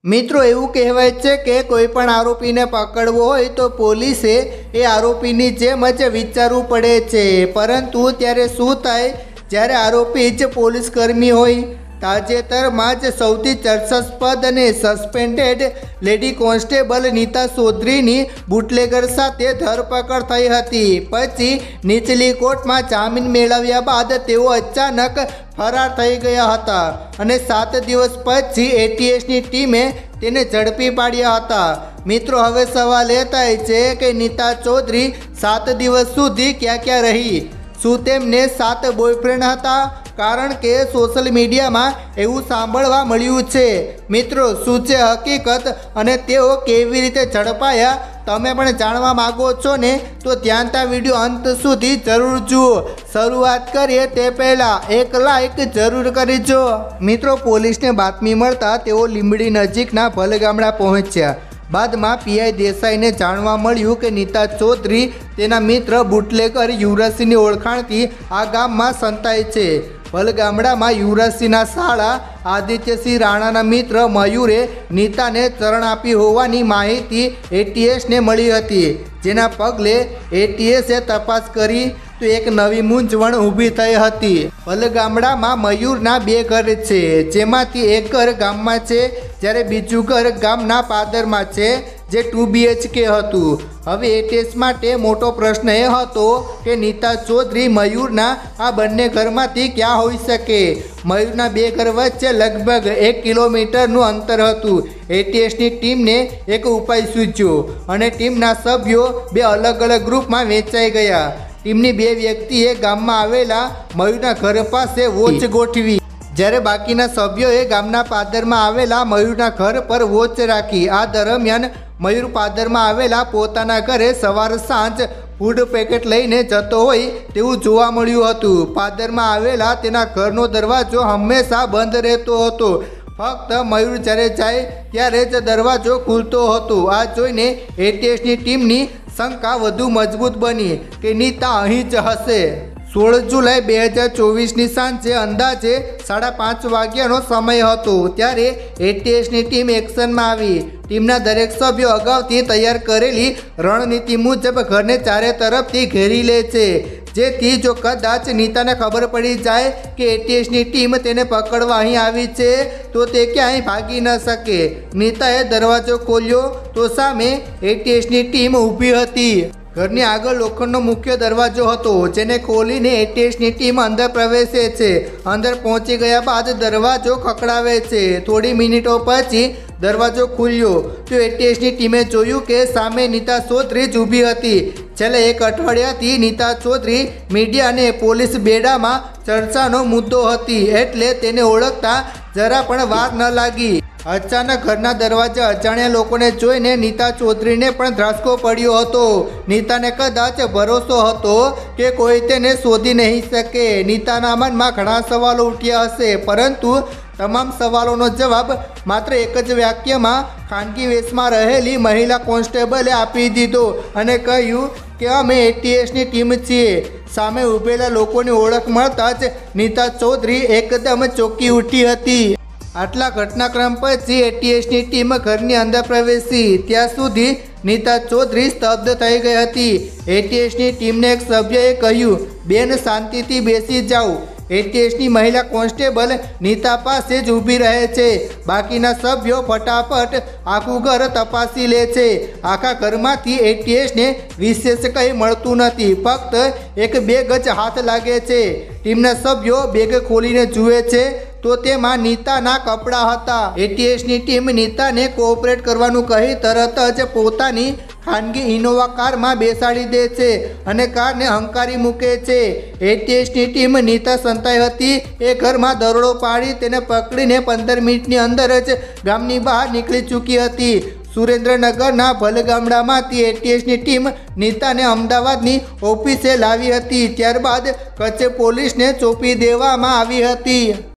મિત્રો એવું કહેવાય છે કે કોઈ પણ આરોપીને પકડવો હોય તો પોલીસે એ આરોપીની જેમ જ વિચારવું પડે છે, પરંતુ ત્યારે શું થાય જ્યારે આરોપી જ પોલીસ કર્મી હોય? તાજેતરમાં જ સૌથી ચર્ચાસ્પદ અને સસ્પેન્ડેડ લેડી કોન્સ્ટેબલ નીતા ચૌધરીની બુટલેગર સાથે ધરપકડ થઈ હતી. પછી નીચલી કોર્ટમાં જામીન મેળવ્યા બાદ તેઓ અચાનક ફરાર થઈ ગયા હતા અને 7 દિવસ પછી એટીએસની ટીમે તેને ઝડપી પાડ્યા હતા. મિત્રો, હવે સવાલ એ થાય છે કે નીતા ચૌધરી 7 દિવસ સુધી ક્યાં રહી? શું તેમને 7 બોયફ્રેન્ડ હતા? કારણ કે સોશિયલ મીડિયામાં એવું સાંભળવા મળ્યું છે. મિત્રો, શું છે હકીકત અને તેઓ કેવી રીતે ઝડપાયા? તમે પણ જાણવા માગો છો ને? તો ધ્યાનથી વિડીયો અંત સુધી જરૂર જુઓ. શરૂઆત કરીએ તે પહેલાં એક લાઈક જરૂર કરજો. મિત્રો, પોલીસને બાતમી મળતા તેઓ લીંબડી નજીકના ભલગામડા પહોંચ્યા. બાદમાં પીઆઈ દેસાઈને જાણવા મળ્યું કે નીતા ચૌધરી તેના મિત્ર બુટલેગર યુવરાજસિંહની ઓળખાણથી આ ગામમાં સંતાય છે. ભલગામડામાં યુવરાજસિંહના શાળા આદિત્યસિંહ રાણાના મિત્ર મયુરે નીતાને ચરણ આપી હોવાની માહિતી એટીએસને મળી હતી, જેના પગલે એટીએસે તપાસ કરી તો એક નવી મૂંઝવણ ઊભી થઈ હતી. ભલગામડામાં મયુરના 2 ઘર છે, જેમાંથી એક ઘર ગામમાં છે જ્યારે બીજું ઘર ગામના પાદરમાં છે, જે 2 BHK હતું. હવે એટીએસ માટે મોટો પ્રશ્ન એ હતો કે નીતા ચૌધરી મયુરના આ બંને ઘરમાંથી ક્યાં હોઈ શકે? મયુરના 2 ઘર વચ્ચે લગભગ 1 કિલોમીટરનું અંતર હતું. એટીએસની ટીમને એક ઉપાય સૂચ્યો અને ટીમના સભ્યો 2 અલગ અલગ ગ્રુપમાં વહેંચાઈ ગયા. ટીમની 2 વ્યક્તિએ ગામમાં આવેલા મયુરના ઘર પાસે વોચ ગોઠવી, જ્યારે બાકીના સભ્યોએ ગામના પાદરમાં આવેલા મયુરના ઘર પર વોચ રાખી. આ દરમિયાન મયુર પાદરમાં આવેલા પોતાના ઘરે સવાર સાંજ ફૂડ પેકેટ લઈને જતો હોય તેવું જોવા મળ્યું હતું. પાદરમાં આવેલા તેના ઘરનો દરવાજો હંમેશા બંધ રહેતો હતો. ફક્ત મયુર જ્યારે જાય ત્યારે જ દરવાજો ખુલતો હતો. આ જોઈને એટીએસની ટીમની શંકા વધુ મજબૂત બની કે નીતા અહીં જ હશે. 16 જુલાઈ 2024ની સાંજે અંદાજે 5:30 વાગ્યાનો સમય હતો ત્યારે એટીએસની ટીમ એક્શનમાં આવી. ટીમના દરેક સભ્યો અગાઉથી તૈયાર કરેલી રણનીતિ મુજબ ઘરને ચારે તરફથી ઘેરી લે છે, જેથી જો કદાચ નીતાને ખબર પડી જાય કે એટીએસની ટીમ તેને પકડવા અહીં આવી છે તો તે ક્યાંય ભાગી ન શકે. નીતાએ દરવાજો ખોલ્યો તો સામે એટીએસની ટીમ ઊભી હતી. ઘરની આગળ લોખંડનો મુખ્ય દરવાજો હતો, જેને ખોલીને એટીએસની ટીમ અંદર પ્રવેશે છે. અંદર પહોંચી ગયા બાદ દરવાજો ખખડાવે છે. થોડી મિનિટો પછી દરવાજો ખુલ્યો તો એટીએસની ટીમે જોયું કે સામે નીતા ચૌધરી જ ઊભી હતી. છેલ્લા 1 અઠવાડિયાથી નીતા ચૌધરી મીડિયા અને પોલીસ બેડામાં ચર્ચાનો મુદ્દો હતી, એટલે તેને ઓળખતા જરા પણ વાર ન લાગી. અચાનક ઘરના દરવાજા અજાણ્યા લોકોને જોઈને નીતા ચૌધરીને પણ ધ્રાસકો પડ્યો હતો. નીતાને કદાચ ભરોસો હતો કે કોઈ તેને શોધી નહીં શકે. નીતાના મનમાં ઘણા સવાલો ઉઠ્યા હશે, પરંતુ તમામ સવાલોનો જવાબ માત્ર એક જ વાક્યમાં ખાનગી વેશમાં રહેલી મહિલા કોન્સ્ટેબલે આપી દીધો અને કહ્યું કે અમે એટીએસની ટીમ છીએ. સામે ઊભેલા લોકોની ઓળખ મળતા જ નીતા ચૌધરી એકદમ ચોંકી ઉઠી હતી. આટલા ઘટનાક્રમ પછી એટીએસની ટીમ ઘરની અંદર પ્રવેશી ત્યાં સુધી નીતા ચૌધરી સ્તબ્ધ થઈ ગઈ હતી. એટીએસની ટીમને એક સભ્યએ કહ્યું, બેન શાંતિથી બેસી જાઓ. એટીએસની મહિલા કોન્સ્ટેબલ નીતા પાસે જ ઊભી રહે છે. બાકીના સભ્યો ફટાફટ આખું ઘર તપાસી લે છે. આખા ઘરમાંથી એટીએસને વિશેષ કંઈ મળતું નથી, ફક્ત 1-2 ગજ હાથ લાગે છે. ટીમના સભ્યો બેગ ખોલીને જુએ છે તો તેમાં નીતાના કપડાં હતા. એટીએસની ટીમ નીતાને કોઓપરેટ કરવાનું કહી તરત જ પોતાની ખાનગી ઇનોવા કારમાં બેસાડી દે છે અને કારને હંકારી મૂકે છે. એટીએસની ટીમ નીતા સંતાઈ હતી એ ઘરમાં દરોડો પાડી તેને પકડીને 15 મિનિટની અંદર જ ગામની બહાર નીકળી ચૂકી હતી. સુરેન્દ્રનગરના ભલગામડામાંથી એટીએસની ટીમ નીતાને અમદાવાદની ઓફિસે લાવી હતી. ત્યારબાદ કચ્છ પોલીસને સોંપી દેવામાં આવી હતી.